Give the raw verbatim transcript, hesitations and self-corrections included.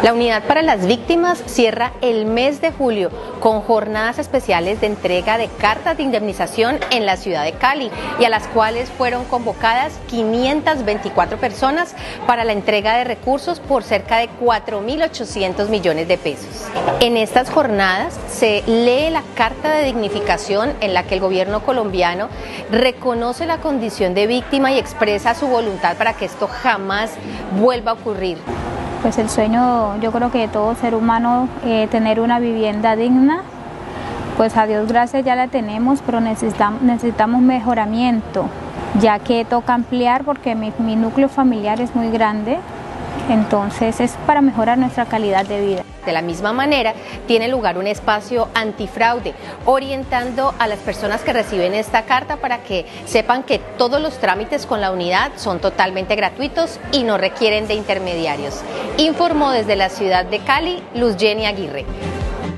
La Unidad para las Víctimas cierra el mes de julio con jornadas especiales de entrega de cartas de indemnización en la ciudad de Cali, y a las cuales fueron convocadas quinientas veinticuatro personas para la entrega de recursos por cerca de cuatro mil ochocientos millones de pesos. En estas jornadas se lee la carta de dignificación en la que el gobierno colombiano reconoce la condición de víctima y expresa su voluntad para que esto jamás vuelva a ocurrir. Pues el sueño, yo creo que de todo ser humano, eh, tener una vivienda digna, pues a Dios gracias ya la tenemos, pero necesitamos, necesitamos mejoramiento, ya que toca ampliar porque mi, mi núcleo familiar es muy grande, entonces es para mejorar nuestra calidad de vida. De la misma manera, tiene lugar un espacio antifraude, orientando a las personas que reciben esta carta para que sepan que todos los trámites con la unidad son totalmente gratuitos y no requieren de intermediarios. Informó desde la ciudad de Cali, Luz Jenny Aguirre.